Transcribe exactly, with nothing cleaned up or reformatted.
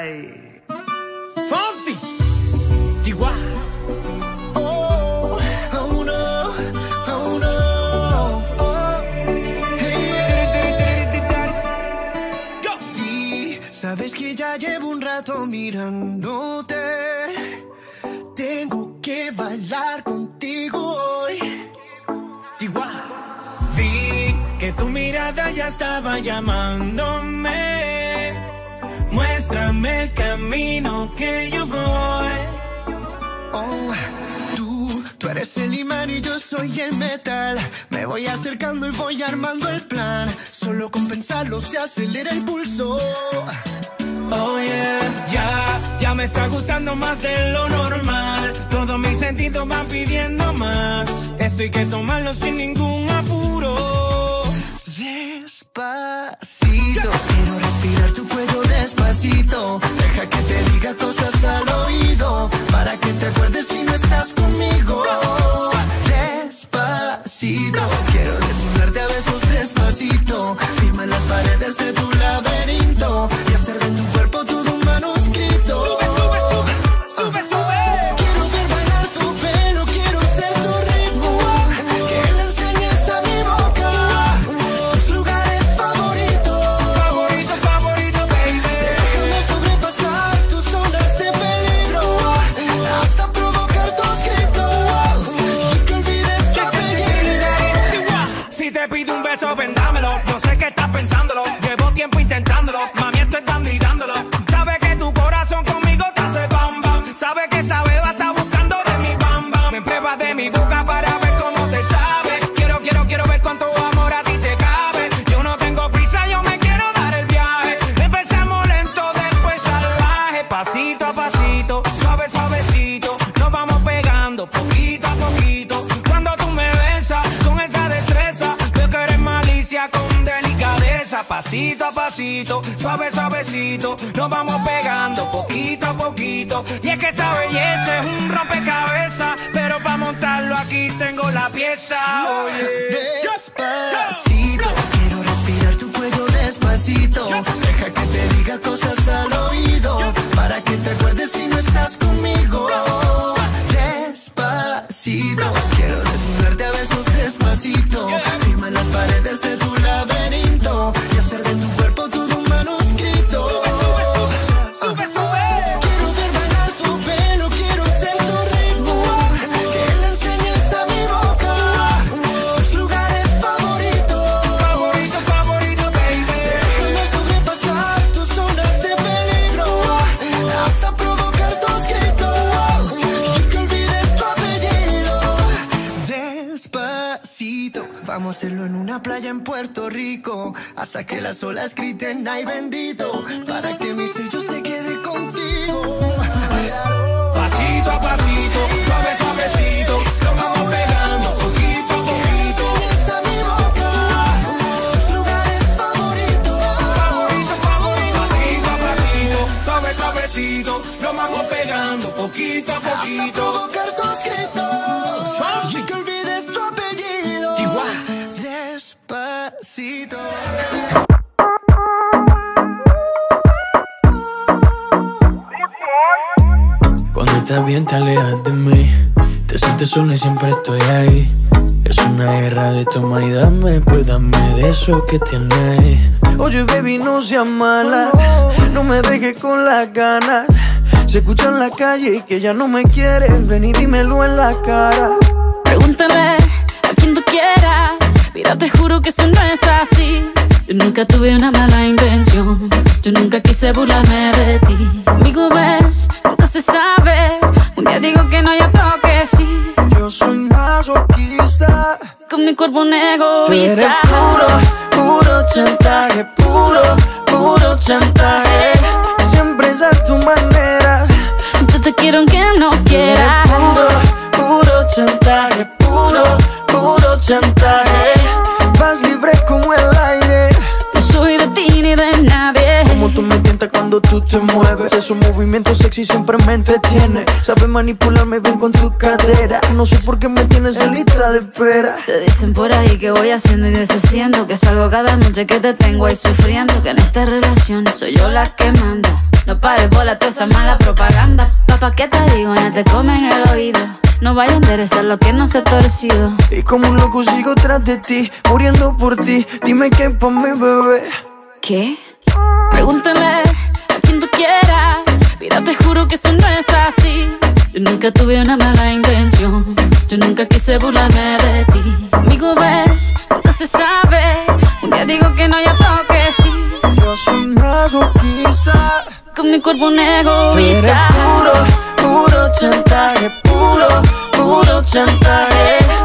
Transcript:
Ay. Fonsi. Chihuahua. Oh, oh no, oh no. Oh, hey. Sí, sabes que ya llevo un rato mirándote. Tengo que bailar contigo hoy. Chihuahua. Vi que tu mirada ya estaba llamándome. Muéstrame el camino que yo voy. Oh, tú, tú eres el imán y yo soy el metal. Me voy acercando y voy armando el plan. Solo con pensarlo se acelera el pulso. Oh yeah, ya, ya me está gustando más de lo normal. Todos mis sentidos van pidiendo más. Esto hay que tomarlo sin ningún apuro. Despacito, quiero respirar tu cuello despacito. Deja que te diga cosas al oído, para que te acuerdes si no estás conmigo. Despacito, quiero desnudarte a besos despacito. Firma en las paredes de tu laberinto y hacer de tu cuerpo todo un manuscrito. Sube, sube, sube, sube, sube. Quiero ver bailar tu pelo, quiero ser tu ritmo. Que le enseñes a mi boca tus lugares favoritos. Favorito, favorito, baby. Déjame sobrepasar tus zonas de peligro hasta provocar tus gritos y que olvides tu apellido. Si te pido un beso, vendámelo. Yo sé que estás pensándolo. Llevo tiempo intentándolo. Mami, esto están dándolo. Sabe que tu corazón conmigo te hace bam bam. Sabe que esa beba está buscando de mi bam bam. Me pruebas de mi boca para ver cómo te sabe. Quiero, quiero, quiero ver cuánto amor a ti te cabe. Yo no tengo prisa, yo me quiero dar el viaje. Empezamos lento, después salvaje. Pasito a pasito, suave, suavecito. Nos vamos pegando poquito a poquito. Cuando tú me besas con esa destreza, veo que eres malicia con delicadeza. Pasito a pasito, suave, suavecito. Nos vamos pegando poquito a poquito. Y es que esa belleza es un rompecabezas, pero para montarlo aquí tengo la pieza. Oye. Despacito, quiero respirar tu cuello despacito. Deja que te diga cosas al oído, para que te acuerdes si no estás conmigo. Despacito, quiero desnudarte a besos despacito. Firma en las paredes de tu laberinto y hacer de tu cuerpo todo un manuscrito. Sube, sube, sube, sube, sube. Quiero ver bailar tu pelo, quiero ser tu ritmo. Que le enseñes a mi boca tus lugares favoritos. Favorito, favorito, baby. Déjame sobrepasar tus zonas de peligro hasta provocar tus gritos y que olvides tu apellido. Despacito, vamos a hacerlo en una playa en Puerto Rico, hasta que las olas griten ay bendito, para que mi sello se quede contigo. Pasito a pasito, suave, suavecito. Nos vamos pegando poquito a poquito. Enseñas a mi boca tus lugares favoritos. Favorito, favorito. Pasito a pasito, suave, suavecito. Nos vamos pegando poquito a Hasta poquito. provocar tus gritos y que olvides tu apellido. Chihuahua. Despacito. Cuando estás bien te alejas de mí. Te sientes sola y siempre estoy ahí. Es una guerra de toma y dame, pues dame de eso que tienes. Oye baby, no seas mala, no me dejes con las ganas. Se escucha en la calle que ya no me quieres. Ven y dímelo en la cara. Pregúntale a quien tú quieras. Mira, te juro que eso no es así. Yo nunca tuve una mala intención. Yo nunca quise burlarme de ti. Conmigo ves, nunca se sabe. Un día digo que no, y otro que sí. Yo soy masoquista. Con mi cuerpo un Tú eres egoísta. puro, puro chantaje. Puro, puro chantaje. Siempre es a tu manera. Yo te quiero aunque no quieras. Puro, puro chantaje. Puro, puro chantaje. Vas libre como el aire. No soy de ti ni de nadie. Como tú me tientas cuando tú te mueves. Esos movimientos sexy siempre me entretiene. Sabes manipularme bien con tu cadera. No sé por qué me tienes en lista de espera. Te dicen por ahí que voy haciendo y deshaciendo, que salgo cada noche que te tengo ahí sufriendo, que en esta relación soy yo la que manda. No pares bola toda esa mala propaganda. Papá, ¿qué te digo? Ya te comen el oído. No vaya a enderezar lo que no se ha torcido. Y como un loco sigo tras de ti, muriendo por ti. Dime qué pa' mi bebé. ¿Qué? Pregúntale a quien tú quieras. Mira, te juro que eso no es así. Yo nunca tuve una mala intención. Yo nunca quise burlarme de ti. Conmigo ves, nunca se sabe. Un día digo que no, ya toque sí. Yo soy masoquista. Con mi cuerpo un egoísta. Puro, puro chantaje. Puro, puro chantaje.